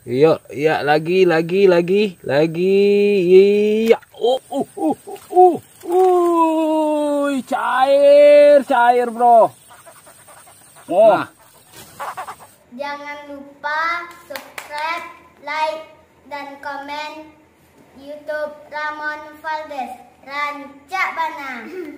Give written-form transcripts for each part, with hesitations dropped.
Iya, iya, lagi. Iya. Cair, bro. Oh. Jangan lupa subscribe, like, dan komen YouTube Ramon Valdez Rancak Bana.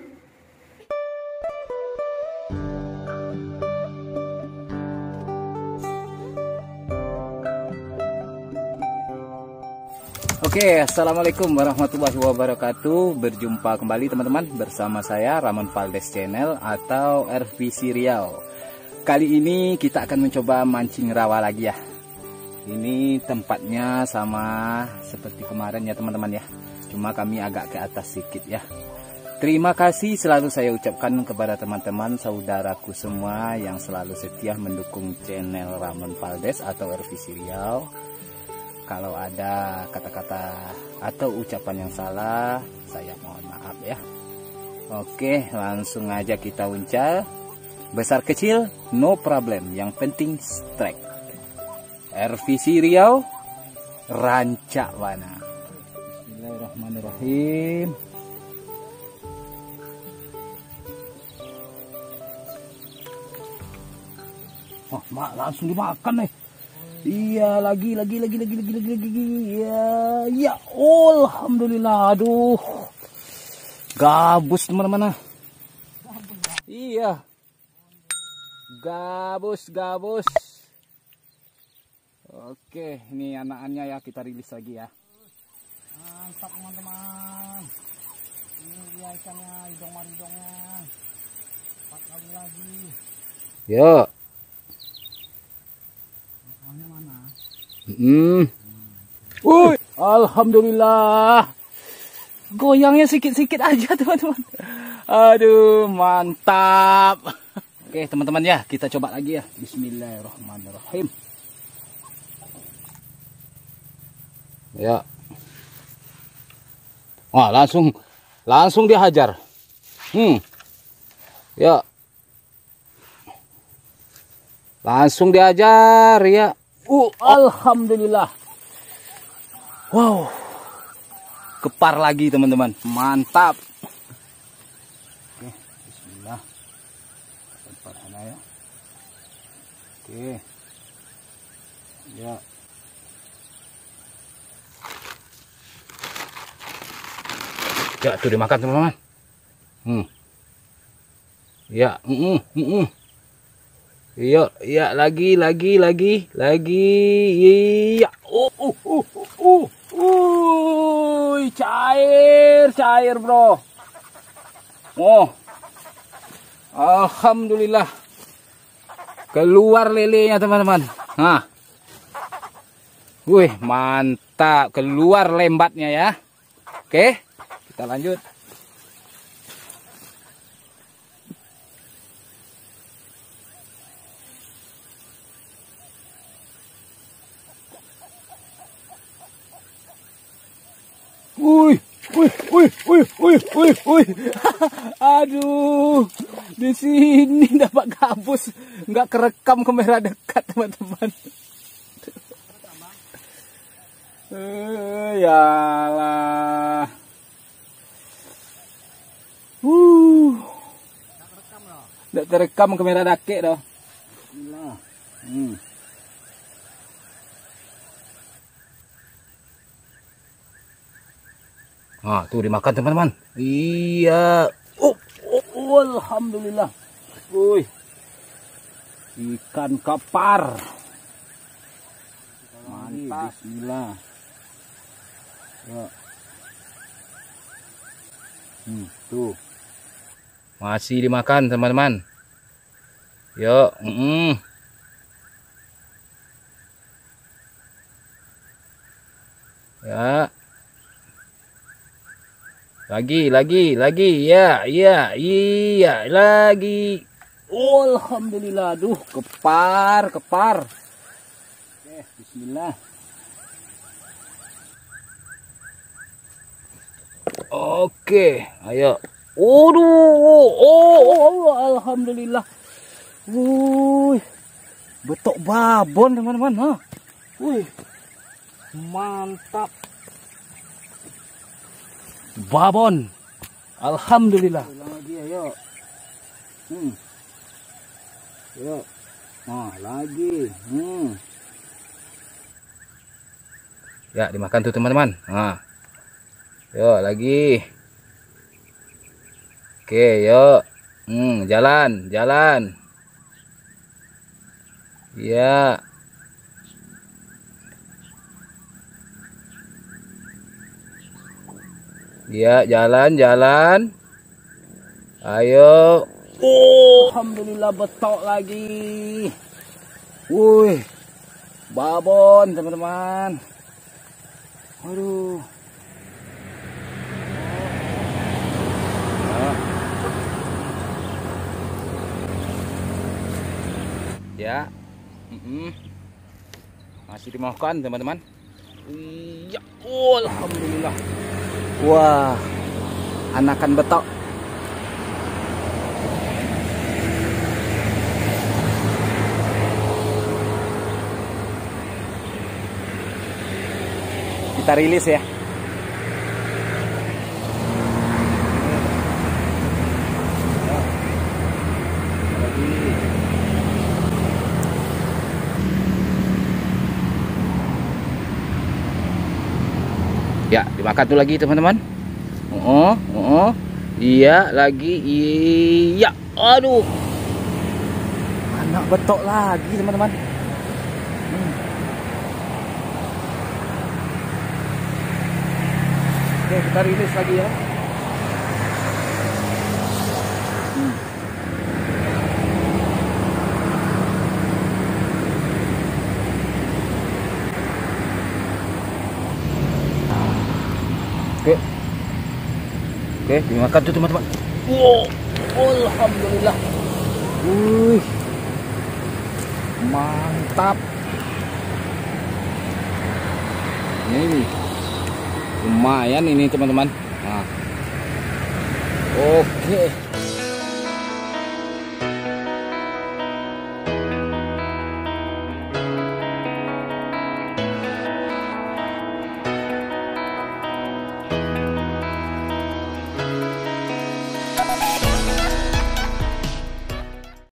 Oke, assalamualaikum warahmatullahi wabarakatuh. Berjumpa kembali teman-teman bersama saya Ramon Valdez Channel atau RVC Riau. Kali ini kita akan mencoba mancing rawa lagi ya. Ini tempatnya sama seperti kemarin ya teman-teman ya. Cuma kami agak ke atas sedikit ya. Terima kasih selalu saya ucapkan kepada teman-teman saudaraku semua yang selalu setia mendukung channel Ramon Valdez atau RVC Riau. Kalau ada kata-kata atau ucapan yang salah, saya mohon maaf ya. Oke, langsung aja kita uncal. Besar kecil, no problem. Yang penting strike. RVC Riau, Rancak Bana. Bismillahirrahmanirrahim. Oh, mak, langsung dimakan nih. Iya, lagi. Ya, alhamdulillah. Aduh. Gabus teman-teman. Iya. Gabus. Oke, ini anak-anaknya ya, kita rilis lagi ya. Mantap teman-teman. Ini dia ikannya, hidung maridongnya. 4 kali lagi. Yuk. Mana? Alhamdulillah. Goyangnya sikit-sikit aja teman-teman. Aduh, mantap. Oke teman-teman ya, kita coba lagi ya. Bismillahirrahmanirrahim. Ya. Wah, langsung dihajar. Ya. Langsung diajar ya. Alhamdulillah. Wow. Kepar lagi teman-teman. Mantap. Oke, bismillah. Tempat sana ya. Oke. Ya. Ya, tuh dimakan teman-teman. Ya, Iya, lagi. Iya. Cair, bro. Oh. Alhamdulillah. Keluar lelenya, teman-teman. Nah. Wih, mantap. Keluar lembatnya ya. Oke, kita lanjut. Wih. Aduh, di sini dapat gabus, nggak kerekam kamera dekat teman-teman. Yalah. Nggak terekam kamera dekat dah. Bismillah. Nah, tuh dimakan teman-teman. Iya. Alhamdulillah. Wih. Ikan kapar. Mantap. Bismillah. Ya. Tuh. Masih dimakan teman-teman. Yuk. Ya. Lagi, ya, lagi. Alhamdulillah, aduh, kepar. Oke, bismillah. Oke, ayo. Alhamdulillah. Betok babon teman-teman, ha. Wih, Mantap. Babon. Alhamdulillah. Lagi ayo. Yuk. Nah, lagi. Ya, dimakan tuh teman-teman. Nah. Yuk, lagi. Oke, yuk. Jalan, jalan. Ya. Ya, jalan, jalan. Ayo. Oh, alhamdulillah betok lagi. Wih. Babon, teman-teman. Aduh. Ya. Masih dimakan, teman-teman. Iya, oh, alhamdulillah. Wah, anakan betok. Kita rilis ya. Ya, dimakan tuh lagi teman-teman. Iya, lagi. Iya, aduh. Anak betok lagi teman-teman. Oke, kita rilis lagi ya. Oke, dimakan tuh teman-teman. Wow, alhamdulillah. Wih, mantap. Ini lumayan ini teman-teman. Nah, oke.